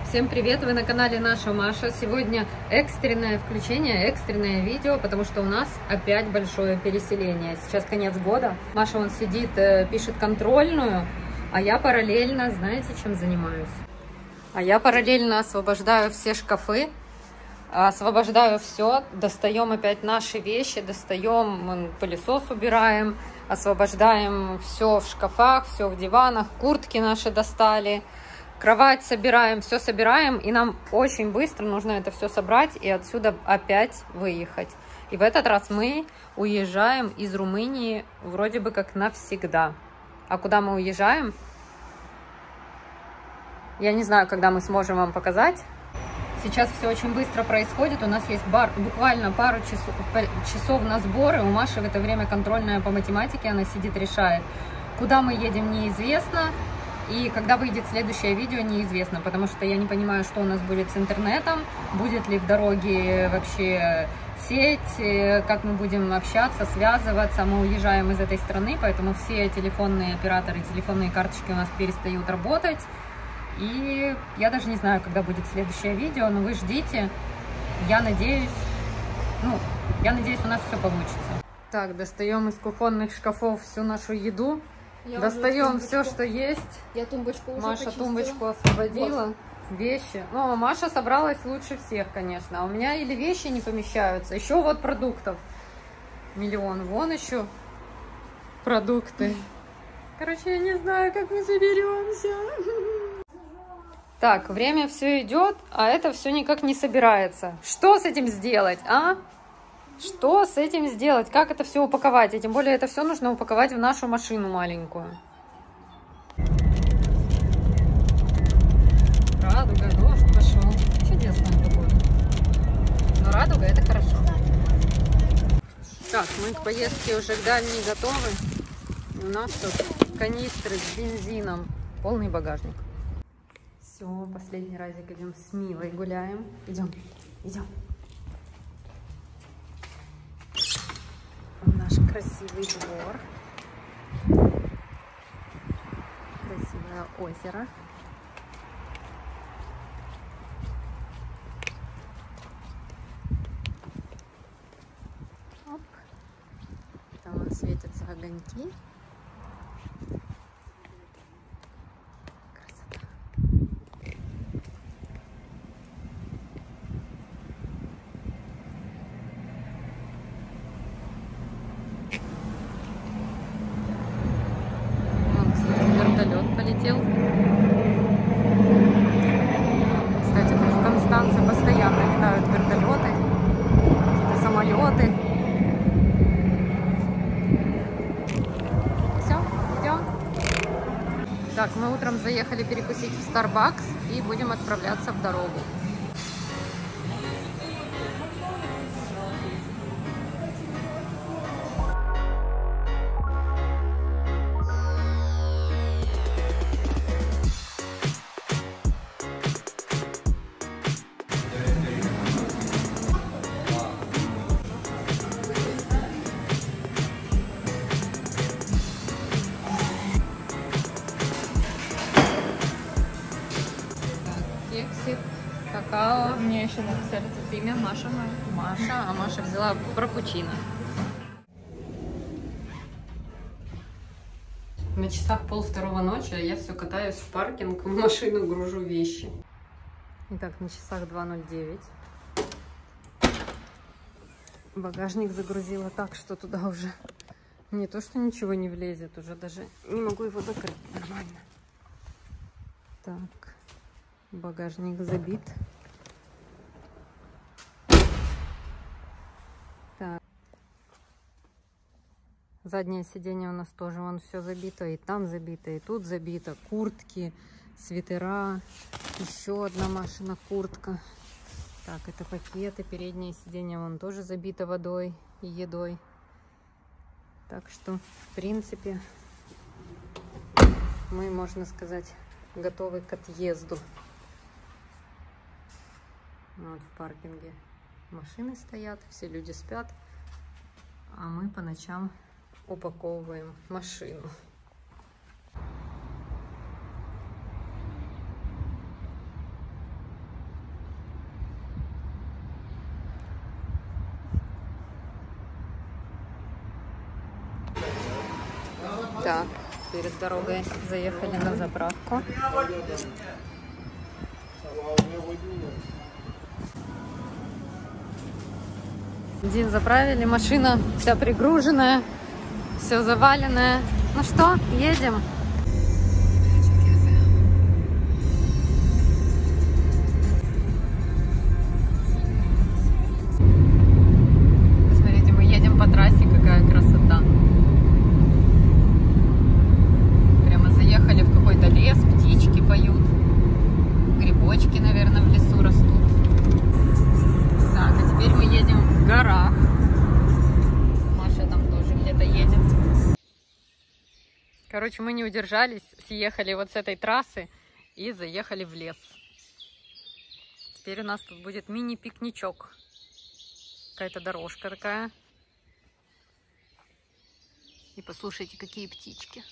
Всем привет! Вы на канале Наша Маша. Сегодня экстренное включение, экстренное видео, потому что у нас опять большое переселение. Сейчас конец года. Маша вон сидит, пишет контрольную, а я параллельно, знаете, чем занимаюсь? А я параллельно освобождаю все шкафы, освобождаю все, достаем опять наши вещи, достаем, пылесос убираем, освобождаем все в шкафах, все в диванах, куртки наши достали. Кровать собираем, все собираем, и нам очень быстро нужно это все собрать и отсюда опять выехать. И в этот раз мы уезжаем из Румынии вроде бы как навсегда. А куда мы уезжаем? Я не знаю, когда мы сможем вам показать. Сейчас все очень быстро происходит. У нас есть буквально пару часов на сборы. У Маши в это время контрольная по математике, она сидит, решает. Куда мы едем, неизвестно. И когда выйдет следующее видео, неизвестно, потому что я не понимаю, что у нас будет с интернетом, будет ли в дороге вообще сеть, как мы будем общаться, связываться. Мы уезжаем из этой страны, поэтому все телефонные операторы, телефонные карточки у нас перестают работать. И я даже не знаю, когда будет следующее видео, но вы ждите. Я надеюсь, у нас все получится. Так, достаем из кухонных шкафов всю нашу еду. Достаем все, что есть. Я тумбочку уже Маша почистила. тумбочку освободила. Вот. Вещи. Ну, Маша собралась лучше всех, конечно. А у меня или вещи не помещаются. Еще вот продуктов миллион. Вон еще продукты. Короче, я не знаю, как мы соберемся. Так, время все идет, а это все никак не собирается. Что с этим сделать, а? Что с этим сделать? Как это все упаковать? И тем более это все нужно упаковать в нашу машину маленькую. Радуга, дождь пошел. Чудесная погода. Но радуга — это хорошо. Так, мы к поездке уже к дальней готовы. У нас тут канистры с бензином. Полный багажник. Все, последний разик идем с Милой гуляем. Идем, идем. Наш красивый двор, красивое озеро. Оп. Там светятся огоньки. Красота. Полетел. Кстати, в Констанце постоянно летают вертолеты, какие-то самолеты. Все, идем. Так, мы утром заехали перекусить в Starbucks и будем отправляться в дорогу. Кексик, какао. Мне еще написали тут имя Маша. Маша, а Маша взяла пропучино. На часах 1:30 ночи, а я все катаюсь в паркинг, в машину гружу вещи. Итак, на часах 2:09. Багажник загрузила так, что туда уже не то, что ничего не влезет, уже даже не могу его закрыть нормально. Так. Багажник забит. Так. Заднее сиденье у нас тоже вон все забито. И там забито, и тут забито. Куртки, свитера. Еще одна Машина куртка. Так, это пакеты. Переднее сиденье вон тоже забито водой и едой. Так что, в принципе, мы, можно сказать, готовы к отъезду. Вот в паркинге машины стоят, все люди спят, а мы по ночам упаковываем машину. Так, перед дорогой заехали на заправку. Бензин заправили, машина вся пригруженная, все заваленное. Ну что, едем? Посмотрите, мы едем по трассе, какая красота. Прямо заехали в какой-то лес, птички поют, грибочки, наверное, в лесу растут. Так, а теперь мы едем в горах. Маша там тоже где-то едет. Короче, мы не удержались, съехали вот с этой трассы и заехали в лес. Теперь у нас тут будет мини-пикничок. Какая-то дорожка такая. И послушайте, какие птички.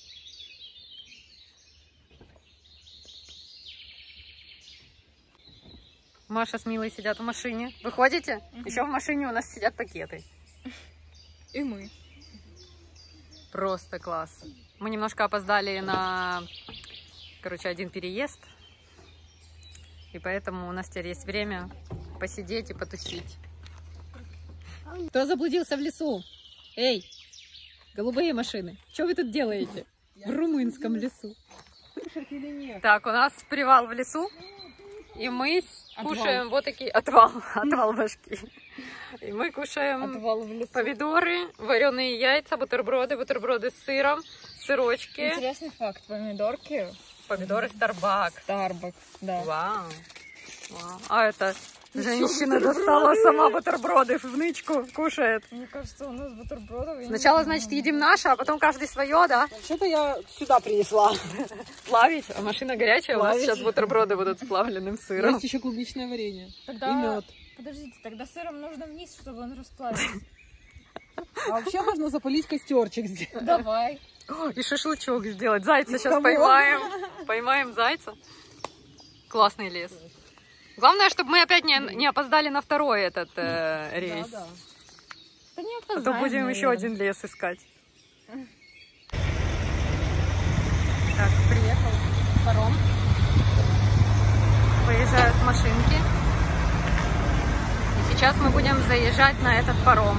Маша с Милой сидят в машине. Выходите? Еще в машине у нас сидят пакеты. И мы. Просто класс. Мы немножко опоздали на, короче, один переезд. И поэтому у нас теперь есть время посидеть и потусить. Кто заблудился в лесу? Эй, голубые машины, что вы тут делаете? В румынском лесу. Так, у нас привал в лесу. И мы кушаем вот такие... Отвал башки. И мы кушаем помидоры, вареные яйца, бутерброды с сыром, сырочки. Интересный факт. Помидорки. Помидоры Starbucks. Starbucks, да. Вау. Вау. А это женщина достала сама бутерброды в нычку, кушает. Мне кажется, у нас бутербродов... Сначала, значит, едим наше, а потом каждый свое, да? Что-то я сюда принесла. Плавить, а машина горячая, у нас сейчас бутерброды будут с плавленным сыром. Есть еще клубничное варенье. Тогда... И мед. Подождите, тогда сыром нужно вниз, чтобы он расплавился. А вообще можно запалить костерчик здесь. Давай. И шашлычок сделать. Зайца сейчас поймаем. Поймаем зайца. Классный лес. Главное, чтобы мы опять не опоздали на второй этот рейс. Да. Да не А опоздаем, то будем еще один лес искать. Так, приехал паром. Выезжают машинки. И сейчас мы будем заезжать на этот паром.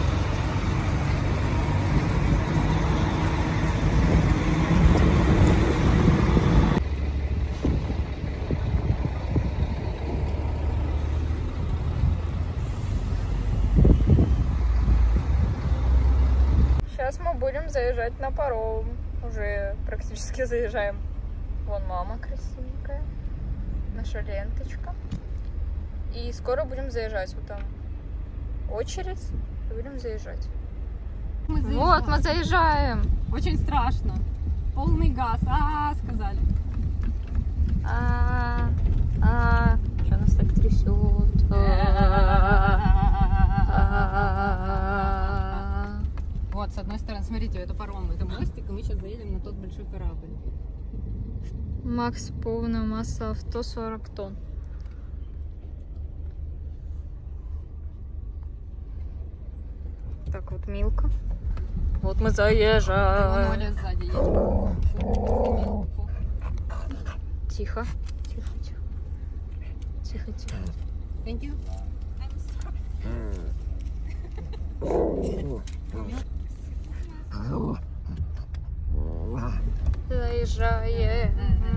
Сейчас мы будем заезжать на паром. Уже практически заезжаем. Вон мама красивенькая. Наша ленточка. И скоро будем заезжать. Вот там очередь. И будем заезжать. Вот, мы заезжаем. Очень страшно. Полный газ. Сказали. Что нас так трясет? Вот, с одной стороны, смотрите, это паром, это мостик, и мы сейчас заедем на тот большой корабль. Макс, повна масса авто 40 тонн. Так вот, Милка. Вот мы заезжаем. Оля сзади едет. Тихо. Тихо. Thank you. Заезжаем.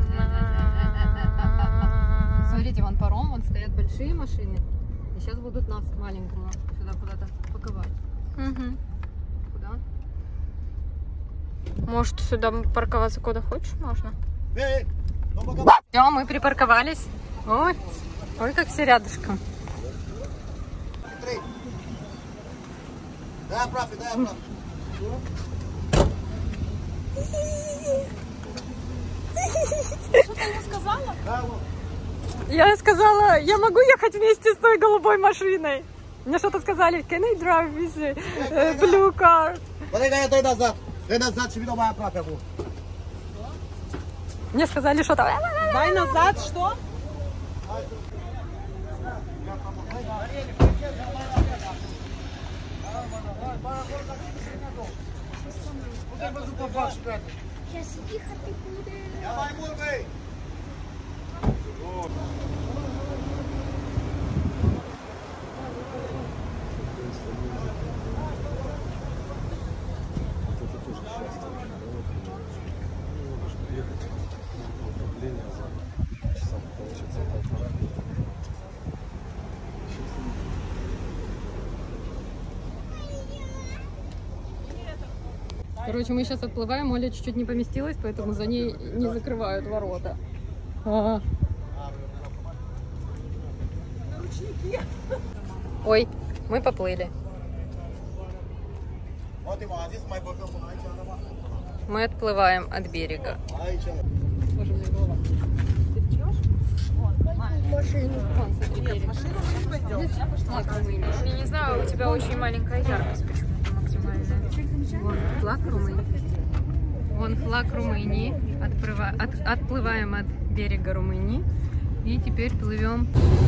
Смотрите, вон паром, вон стоят большие машины. И сейчас будут нас маленькую сюда куда-то паковать. Угу. Куда? Может, сюда парковаться куда хочешь, можно? Все, мы припарковались. Ой, как все рядышком. Что ты ему сказала? Я сказала, я могу ехать вместе с той голубой машиной. Мне что-то сказали, can I drive with blue car? Дай назад, себе моя правая. Мне сказали что-то. Дай назад, что? Зараз їхати буде. Короче, мы сейчас отплываем, Оля чуть-чуть не поместилась, поэтому за ней не закрывают ворота. Ой, мы поплыли. Мы отплываем от берега. Я не знаю, у тебя очень маленькая яркость почему-то максимальная. Вон флаг Румынии. Вон флаг Румынии. Отплываем от берега Румынии. И теперь плывем.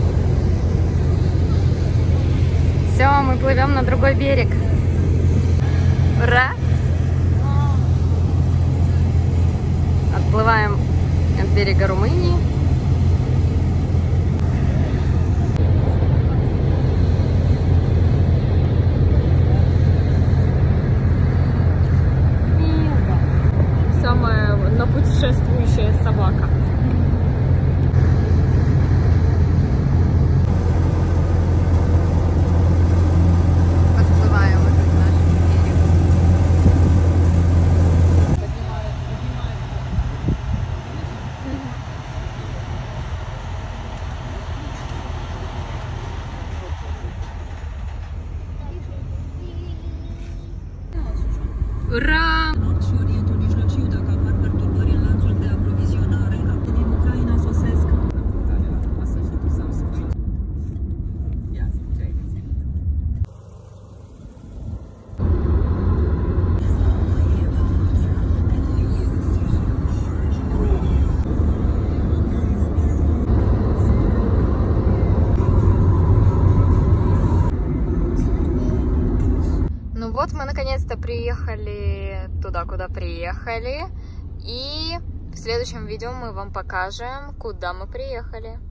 Все, мы плывем на другой берег. Ура! Отплываем от берега Румынии. Самая напутешествующая собака. Отплываем от нашего берега. Ура! Ну вот мы наконец-то приехали туда, куда приехали. И в следующем видео мы вам покажем, куда мы приехали.